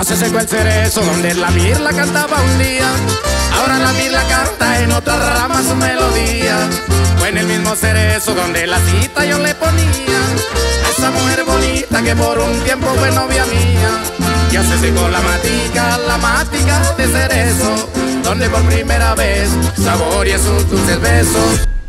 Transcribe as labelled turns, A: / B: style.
A: Ya se secó el cerezo donde la mirla cantaba un día. Ahora la mirla canta en otra rama su melodía. Fue en el mismo cerezo donde la cita yo le ponía a esa mujer bonita que por un tiempo fue novia mía. Ya se secó la mática de cerezo, donde por primera vez saboreé sus dulces besos.